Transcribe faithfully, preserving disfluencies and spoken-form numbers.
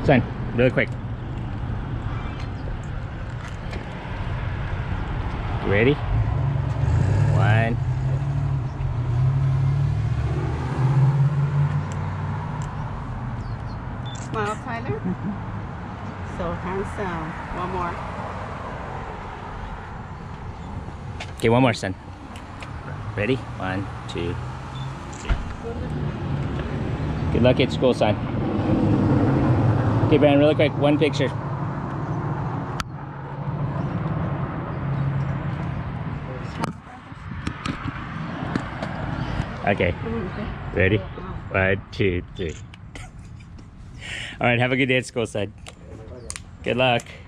Son, really quick. You ready? One. Smile, Tyler. So handsome. One more. Okay, one more, son. Ready? One, two, three. Good luck at school, son. Okay, Brandon, really quick, one picture. Okay. Ready? One, two, three. All right, have a good day at school, son. Good luck.